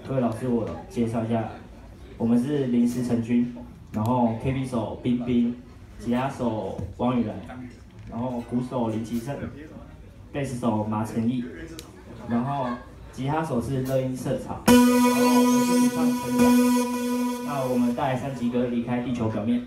各位老师，我介绍一下，我们是临时成军，然后 KB 手冰冰，吉他手王宇然，然后鼓手林奇胜，贝斯手马成义，然后吉他手是乐音社草，然后我是主唱陈阳。那我们带3级歌离开地球表面。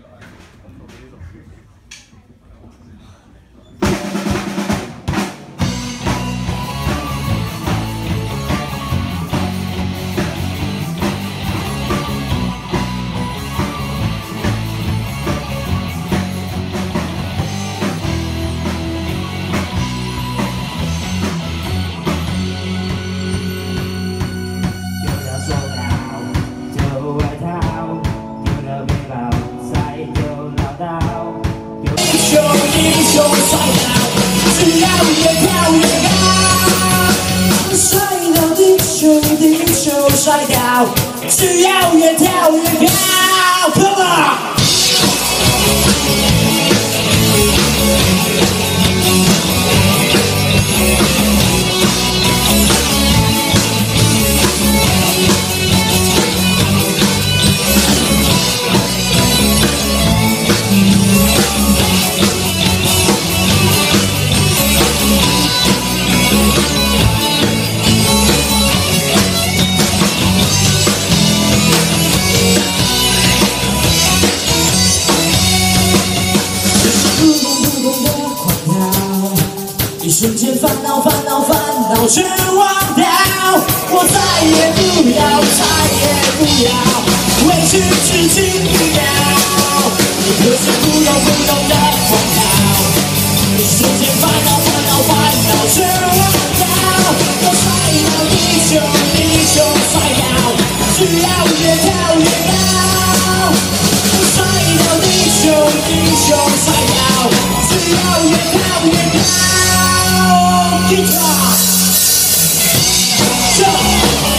英雄摔倒，只要越跳越高。摔倒地球，地球摔倒，只要越跳越高。Come on！ 一瞬间烦恼全忘掉，我再也不要委屈自己不要，可是不用的荒唐。一瞬间烦恼全忘掉，我摔倒地球摔倒，只要越跳越高。摔倒地球摔倒，只要越跳越高。 Guitar, jump.